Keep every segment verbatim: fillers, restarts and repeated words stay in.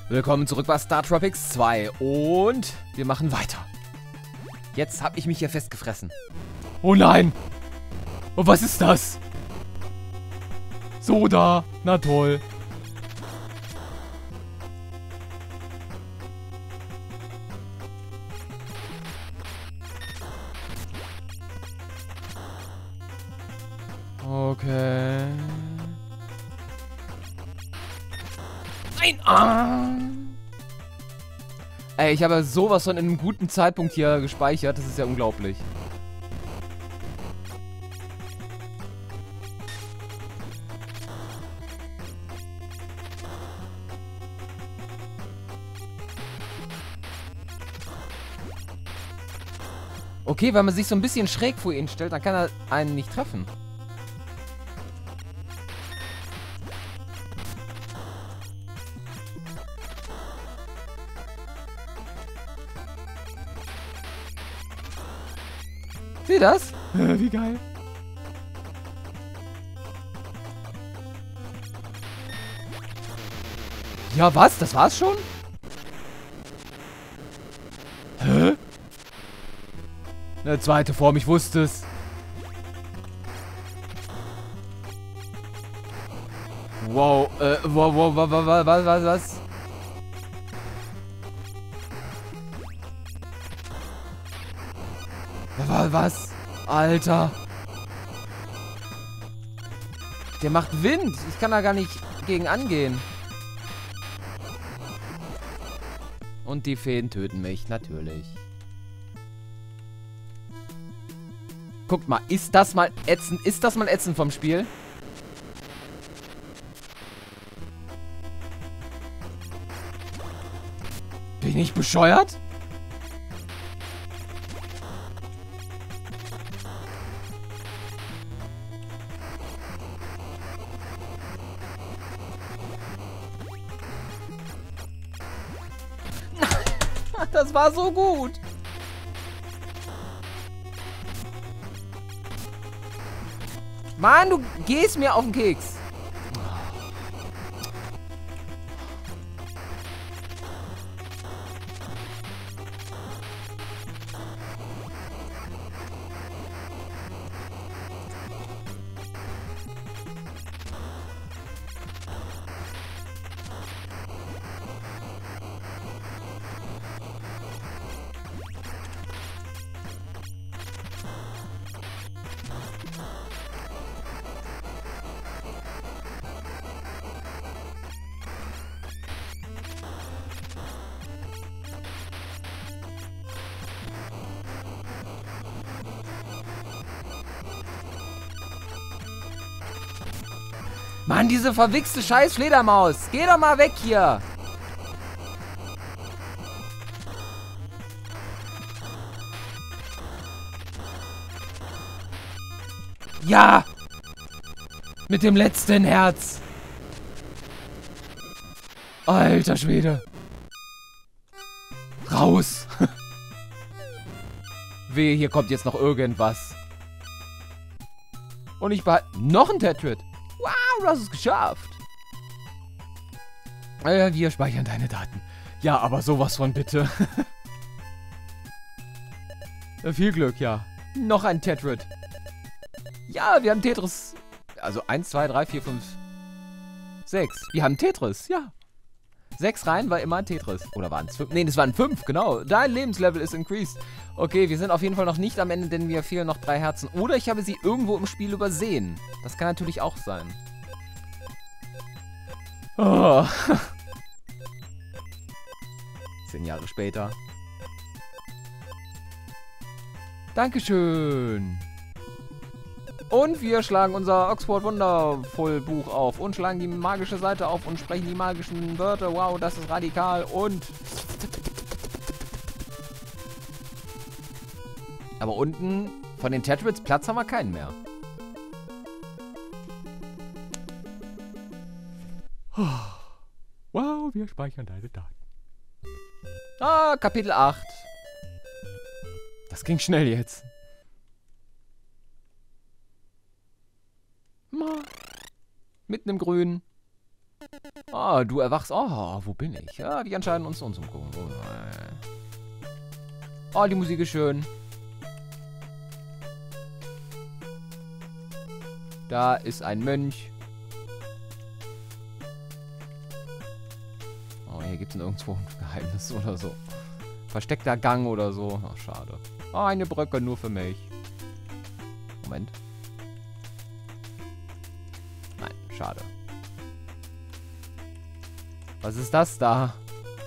Willkommen zurück bei Star Tropics zwei und wir machen weiter. Jetzt habe ich mich hier festgefressen. Oh nein! Oh, was ist das? Soda, na toll. Okay. Nein! Ah. Ey, ich habe sowas von in einem guten Zeitpunkt hier gespeichert. Das ist ja unglaublich. Okay, wenn man sich so ein bisschen schräg vor ihn stellt, dann kann er einen nicht treffen. Sieh das? Wie geil. Ja, was? Das war's schon? Hä? Eine zweite Form, ich wusste es. Wow, äh, wow, wow, wow, wow, was, was, was? Was, was? Alter. Der macht Wind. Ich kann da gar nicht gegen angehen. Und die Feen töten mich, natürlich. Guckt mal, ist das mal ätzend? Ist das mal ätzend vom Spiel? Bin ich nicht bescheuert? Das war so gut. Mann, du gehst mir auf den Keks. Mann, diese verwichste scheiß Fledermaus. Geh doch mal weg hier. Ja. Mit dem letzten Herz. Alter Schwede. Raus. Wehe, hier kommt jetzt noch irgendwas. Und ich behalte noch ein Tetris. Wow, du hast es geschafft. Äh, wir speichern deine Daten. Ja, aber sowas von bitte. Viel Glück, ja. Noch ein Tetris. Ja, wir haben Tetris. Also eins, zwei, drei, vier, fünf, sechs. Wir haben Tetris, ja. Sechs Reihen war immer ein Tetris. Oder waren es fünf? Nee, das waren fünf, genau. Dein Lebenslevel ist increased. Okay, wir sind auf jeden Fall noch nicht am Ende, denn mir fehlen noch drei Herzen. Oder ich habe sie irgendwo im Spiel übersehen. Das kann natürlich auch sein. Oh. Zehn Jahre später. Dankeschön. Und wir schlagen unser Oxford Wonderful Buch auf und schlagen die magische Seite auf und sprechen die magischen Wörter. Wow, das ist radikal und... Aber unten von den Tetrits Platz haben wir keinen mehr. Wow, wir speichern deine Daten. Ah, Kapitel acht. Das ging schnell jetzt. Mitten im Grün. Ah, du erwachst. Oh, wo bin ich? Ja, wir entscheiden uns uns umgucken. Oh, die Musik ist schön. Da ist ein Mönch. Oh, hier gibt es nirgendwo ein Geheimnis oder so. Versteckter Gang oder so. Ach, schade. Oh, eine Brücke nur für mich. Moment. Nein, schade. Was ist das da?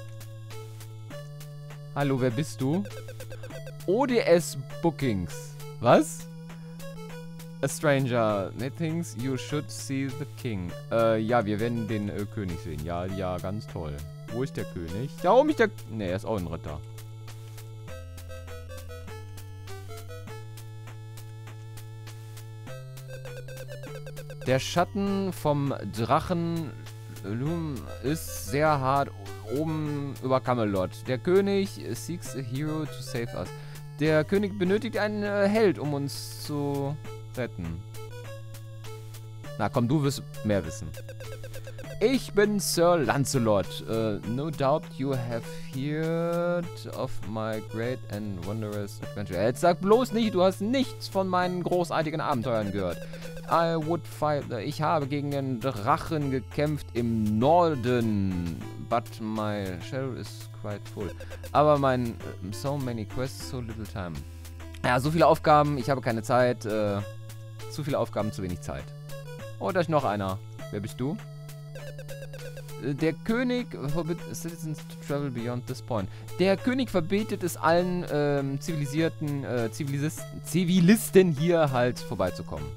Hallo, wer bist du? O D S Bookings. Was? A stranger. Thinks you should see the king. Äh, ja, wir werden den äh, König sehen. Ja, ja, ganz toll. Wo ist der König? Da oben ist der... Ne, er ist auch ein Ritter. Der Schatten vom Drachen ist sehr hart oben über Camelot. Der König seeks a hero to save us. Der König benötigt einen äh, Held, um uns zu retten. Na komm, du wirst mehr wissen. Ich bin Sir Lancelot. Uh, no doubt you have heard of my great and wondrous adventure. Jetzt sag bloß nicht, du hast nichts von meinen großartigen Abenteuern gehört. I would fight. Ich habe gegen den Drachen gekämpft im Norden. But my schedule is quite full. Aber mein uh, so many quests, so little time. Ja, so viele Aufgaben, ich habe keine Zeit. Uh, zu viele Aufgaben, zu wenig Zeit. Oh, da ist noch einer. Wer bist du? Der König verbietet Citizens to travel beyond this point. Der König verbietet es allen ähm, zivilisierten äh, Zivilisten, Zivilisten hier halt vorbeizukommen.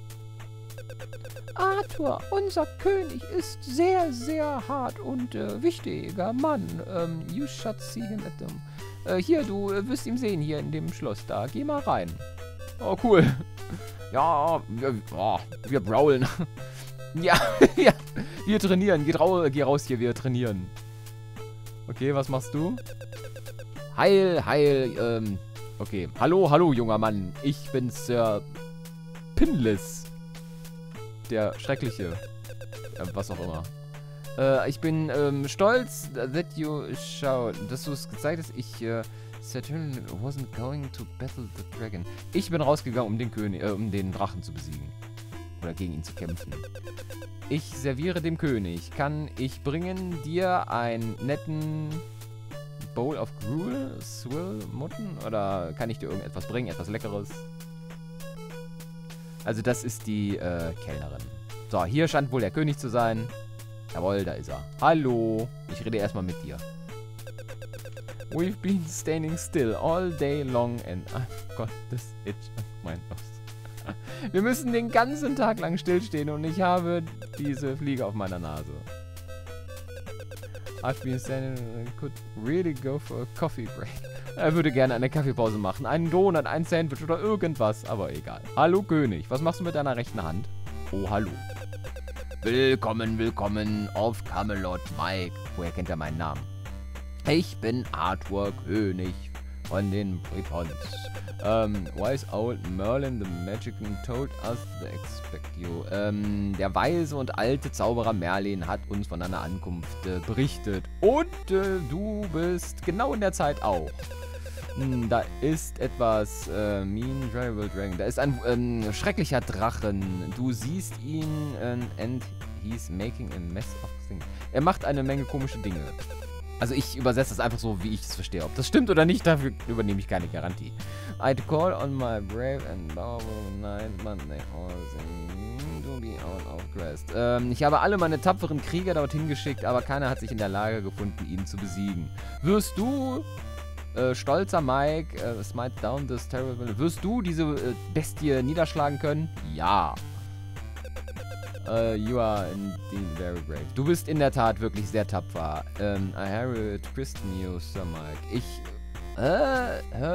Arthur, unser König, ist sehr, sehr hart und äh, wichtiger Mann. Ähm, you should see him at them. Äh, hier, du äh, wirst ihn sehen, hier in dem Schloss da. Geh mal rein. Oh, cool. Ja, wir, oh, wir brawlen. Ja, ja, wir trainieren. Geh, rau geh raus hier, wir trainieren. Okay, was machst du? Heil, heil, ähm, okay. Hallo, hallo, junger Mann. Ich bin Sir Pinless. Der Schreckliche. Ja, was auch immer. Äh, ich bin ähm, stolz, that you show, dass du es gezeigt hast. Ich, äh, Saturn wasn't going to battle the dragon. Ich bin rausgegangen, um den König, äh, um den Drachen zu besiegen. Oder gegen ihn zu kämpfen. Ich serviere dem König. Kann ich bringen dir einen netten Bowl of Gruel, Swill, Mutten? Oder kann ich dir irgendetwas bringen? Etwas Leckeres? Also das ist die äh, Kellnerin. So, hier scheint wohl der König zu sein. Jawohl, da ist er. Hallo. Ich rede erstmal mit dir. We've been standing still all day long and I've got this itch on my nose. Wir müssen den ganzen Tag lang stillstehen und ich habe diese Fliege auf meiner Nase. I've been standing and could really go for a coffee break. Er würde gerne eine Kaffeepause machen. Einen Donut, ein Sandwich oder irgendwas, aber egal. Hallo König, was machst du mit deiner rechten Hand? Oh, hallo. Willkommen, willkommen auf Camelot, Mike. Woher kennt er meinen Namen? Ich bin Arthur, König von den Britons. Um, wise old Merlin the Magician told us to expect you. Ähm, der weise und alte Zauberer Merlin hat uns von deiner Ankunft äh, berichtet. Und äh, du bist genau in der Zeit auch. Hm, da ist etwas, äh, Mean Terrible Dragon. Da ist ein ähm, schrecklicher Drachen. Du siehst ihn äh, and he's making a mess of things. Er macht eine Menge komische Dinge. Also ich übersetze das einfach so, wie ich es verstehe. Ob das stimmt oder nicht, dafür übernehme ich keine Garantie. I'd call on my brave and powerful knights, but they all seem to be out of quest. Ähm, ich habe alle meine tapferen Krieger dorthin geschickt, aber keiner hat sich in der Lage gefunden, ihn zu besiegen. Wirst du, äh, stolzer Mike, äh, smite down this terrible, wirst du diese äh, Bestie niederschlagen können? Ja. Uh, you are indeed very brave. Du bist in der Tat wirklich sehr tapfer. Um, I Harriet Christen you, Sir Mike. Ich, äh,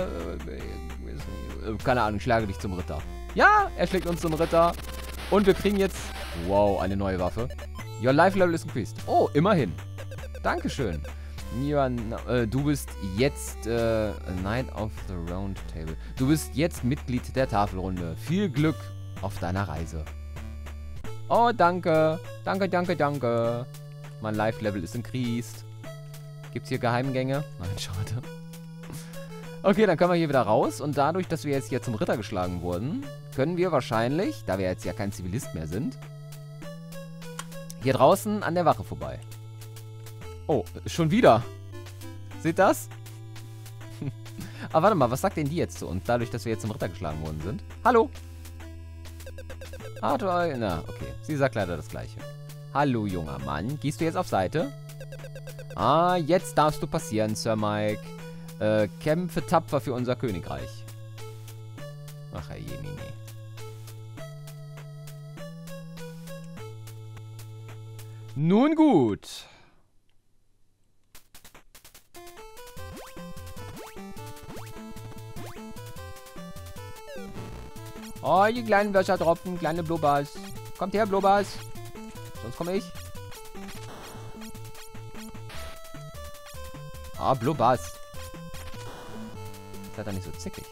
äh, keine Ahnung, schlage dich zum Ritter. Ja, er schlägt uns zum Ritter. Und wir kriegen jetzt, wow, eine neue Waffe. Your life level is increased. Oh, immerhin. Dankeschön. You are, äh, du bist jetzt, äh, Knight of the Round Table. Du bist jetzt Mitglied der Tafelrunde. Viel Glück auf deiner Reise. Oh, danke. Danke, danke, danke. Mein Life-Level ist increased. Gibt's hier Geheimgänge? Nein, schade. Okay, dann können wir hier wieder raus. Und dadurch, dass wir jetzt hier zum Ritter geschlagen wurden, können wir wahrscheinlich, da wir jetzt ja kein Zivilist mehr sind, hier draußen an der Wache vorbei. Oh, schon wieder. Seht das? Aber warte mal, was sagt denn die jetzt zu uns, dadurch, dass wir jetzt zum Ritter geschlagen worden sind? Hallo? Ah, toll. Na, okay. Sie sagt leider das Gleiche. Hallo, junger Mann. Gehst du jetzt auf Seite? Ah, jetzt darfst du passieren, Sir Mike. Äh, kämpfe tapfer für unser Königreich. Ach, Herr Jemine. Nun gut. Oh, die kleinen Wässertropfen, kleine Blubbers. Kommt her, Blubbers. Sonst komme ich. Ah, oh, Blubbers. Seid doch nicht so zickig.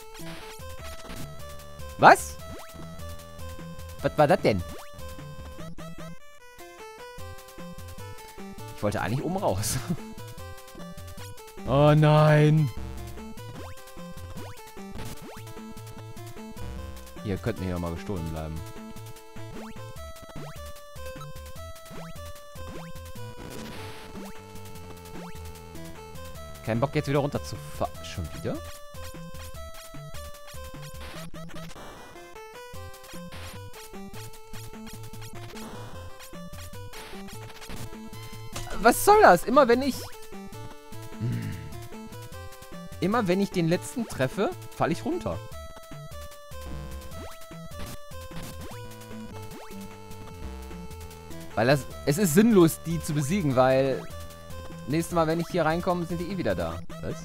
Was? Was war das denn? Ich wollte eigentlich oben raus. Oh nein. Ihr könnt mir ja mal gestohlen bleiben. Kein Bock jetzt wieder runter zu fahren. Schon wieder? Was soll das? Immer wenn ich... Hm. Immer wenn ich den letzten treffe, falle ich runter. Weil das... Es ist sinnlos, die zu besiegen, weil... Nächstes Mal, wenn ich hier reinkomme, sind die eh wieder da. Was?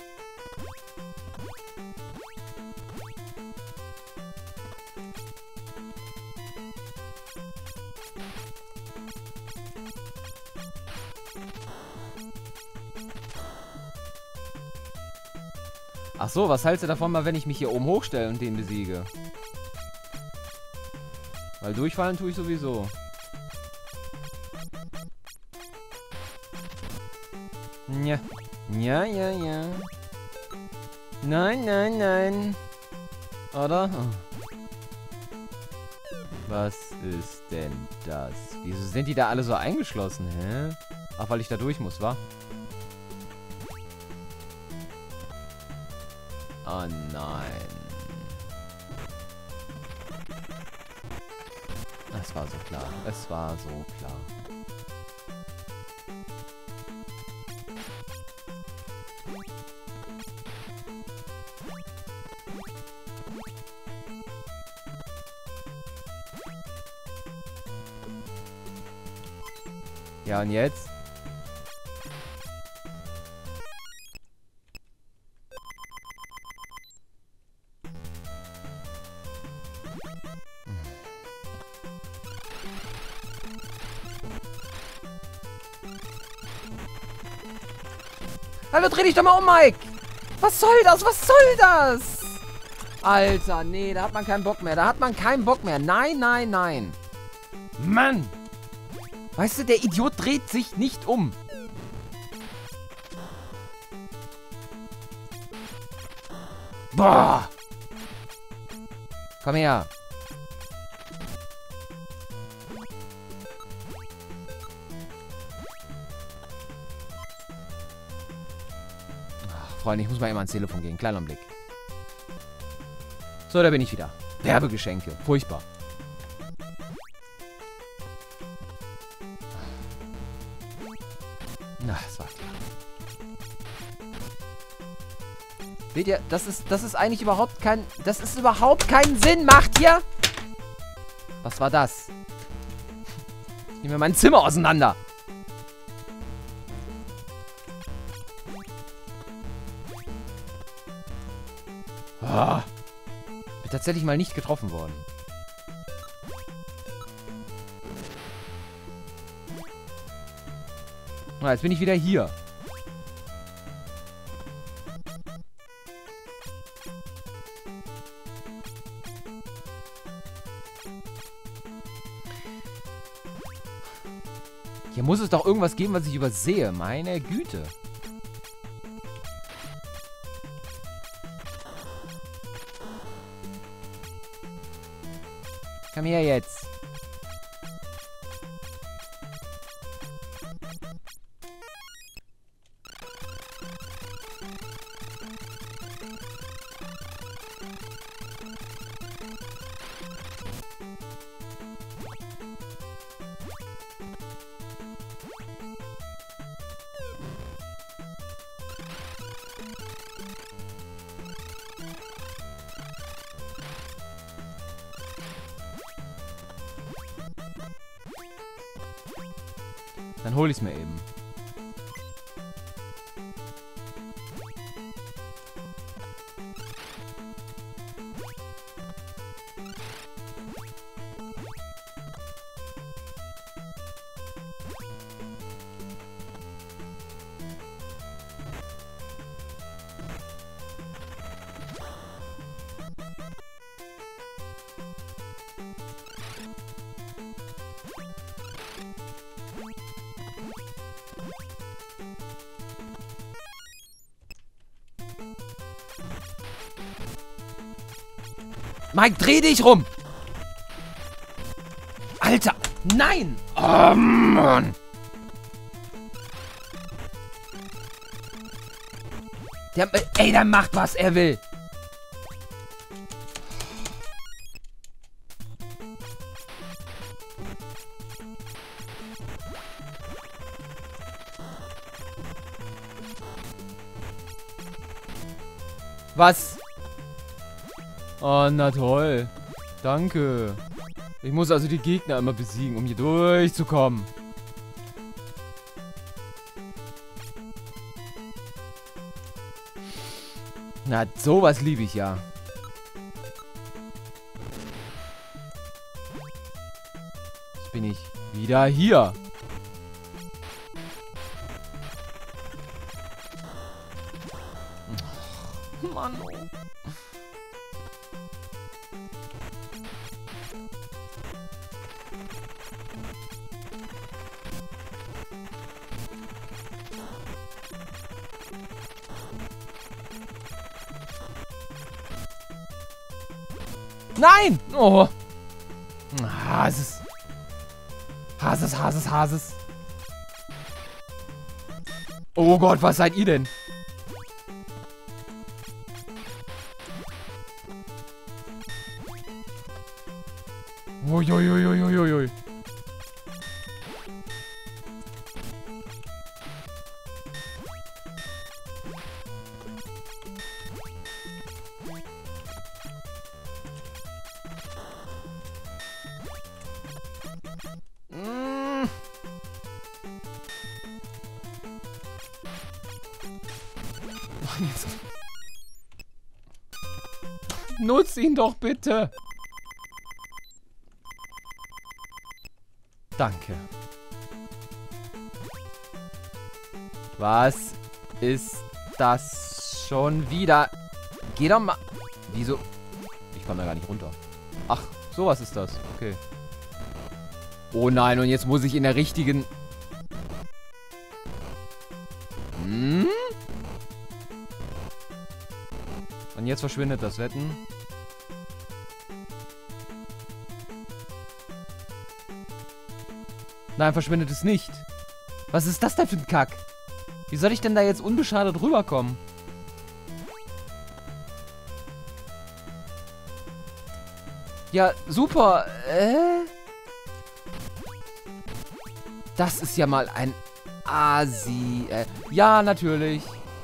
Ach so, was hältst du davon mal, wenn ich mich hier oben hochstelle und den besiege? Weil durchfallen tue ich sowieso. Ja. Ja, ja, ja. Nein, nein, nein. Oder? Oh. Was ist denn das? Wieso sind die da alle so eingeschlossen, hä? Ach, weil ich da durch muss, wa? Oh nein. Es war so klar. Es war so klar. Ja, und jetzt? Hallo, dreh dich doch mal um, Mike! Was soll das? Was soll das? Alter, nee, da hat man keinen Bock mehr. Da hat man keinen Bock mehr. Nein, nein, nein. Mann! Weißt du, der Idiot dreht sich nicht um. Boah! Komm her. Ach, Freunde, ich muss mal eben ans Telefon gehen. Kleiner Blick. So, da bin ich wieder. Werbegeschenke. Furchtbar. Na, das war klar. Seht ihr, das ist, das ist eigentlich überhaupt kein... Das ist überhaupt keinen Sinn macht hier. Was war das? Ich nehme mir mein Zimmer auseinander. Ah, bin tatsächlich mal nicht getroffen worden. Na, jetzt bin ich wieder hier. Hier muss es doch irgendwas geben, was ich übersehe. Meine Güte. Komm her jetzt. Dann hol ich's mir eben. Mike, dreh dich rum! Alter! Nein! Oh, Mann! Der, ey, der macht, was er will! Was? Oh, na toll. Danke. Ich muss also die Gegner immer besiegen, um hier durchzukommen. Na, sowas liebe ich ja. Jetzt bin ich wieder hier. Mann. Oh. Nein! Oh! Hases. Hases, Hases, Hases. Oh Gott, was seid ihr denn? Uiuiuiuiui. Nutz ihn doch bitte. Danke. Was ist das schon wieder? Geh doch mal. Wieso? Ich komme da gar nicht runter. Ach, sowas ist das. Okay. Oh nein, und jetzt muss ich in der richtigen... Hm? Und jetzt verschwindet das Wetten. Nein, verschwindet es nicht. Was ist das denn für ein Kack? Wie soll ich denn da jetzt unbeschadet rüberkommen? Ja, super. Äh? Das ist ja mal ein Asi. Äh, ja, natürlich.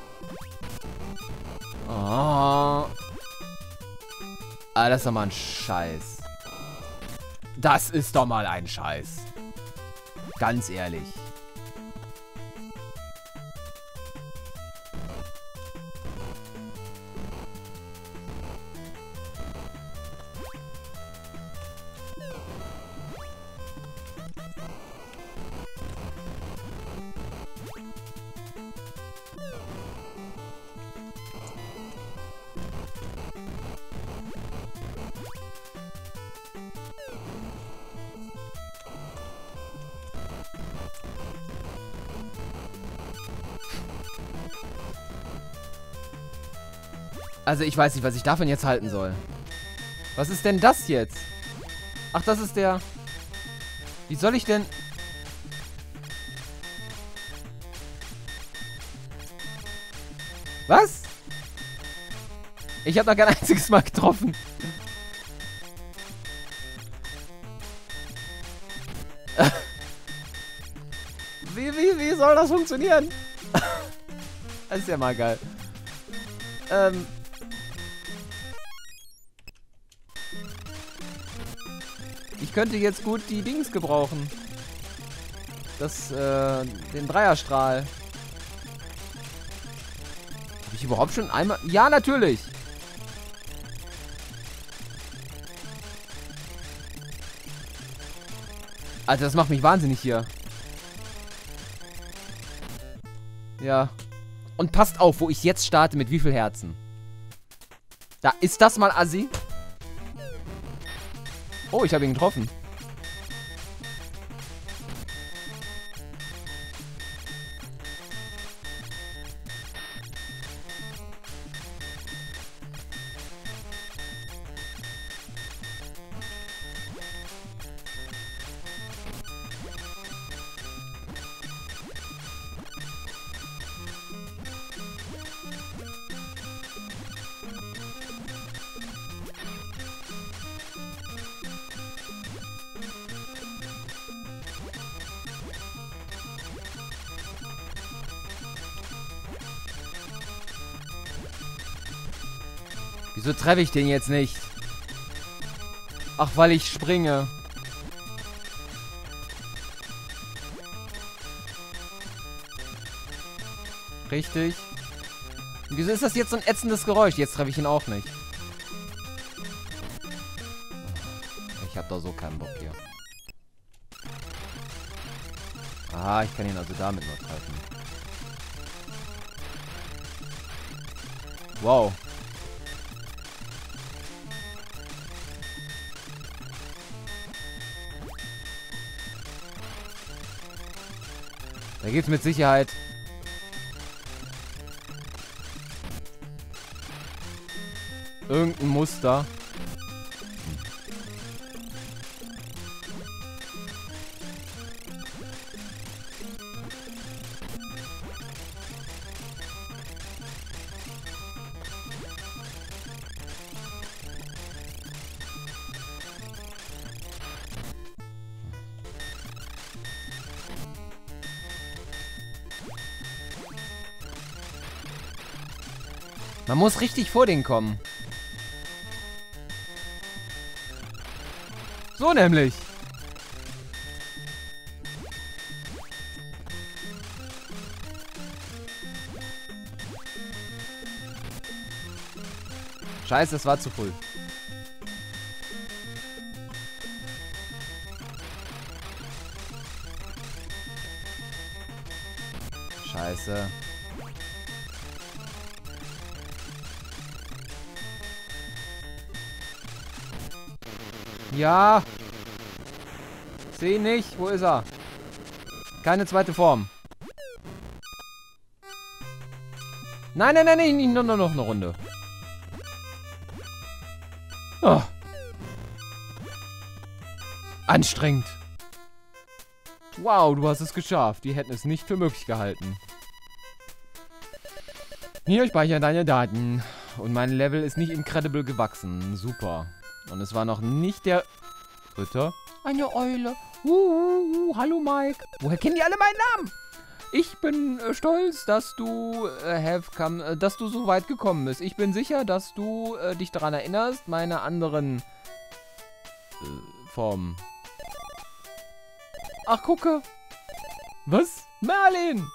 Oh. Ah, das ist doch mal ein Scheiß. Das ist doch mal ein Scheiß. Ganz ehrlich. Also ich weiß nicht, was ich davon jetzt halten soll. Was ist denn das jetzt? Ach, das ist der... Wie soll ich denn... Was? Ich habe noch kein einziges Mal getroffen. Wie, wie, wie soll das funktionieren? Das ist ja mal geil. Ähm... Ich könnte jetzt gut die Dings gebrauchen. Das, äh, den Dreierstrahl. Habe ich überhaupt schon einmal... Ja, natürlich! Alter, das macht mich wahnsinnig hier. Ja. Und passt auf, wo ich jetzt starte, mit wie viel Herzen. Da, ist das mal assi? Oh, ich habe ihn getroffen. Wieso treffe ich den jetzt nicht? Ach, weil ich springe. Richtig. Und wieso ist das jetzt so ein ätzendes Geräusch? Jetzt treffe ich ihn auch nicht. Ich habe da so keinen Bock hier. Aha, ich kann ihn also damit nur treffen. Wow. Da gibt's mit Sicherheit irgendein Muster. Man muss richtig vor den kommen. So nämlich. Scheiße, das war zu früh. Scheiße. Ja. Seh nicht. Wo ist er? Keine zweite Form. Nein, nein, nein, nein. Nur noch eine Runde. Oh. Anstrengend. Wow, du hast es geschafft. Die hätten es nicht für möglich gehalten. Hier speichern deine Daten. Und mein Level ist nicht incredible gewachsen. Super. Und es war noch nicht der... Bitte? Eine Eule. Uh, uh, uh, hallo Mike. Woher kennen die alle meinen Namen? Ich bin äh, stolz, dass du äh, have come, äh, dass du so weit gekommen bist. Ich bin sicher, dass du äh, dich daran erinnerst, meine anderen äh, Formen. Ach, gucke. Was? Merlin.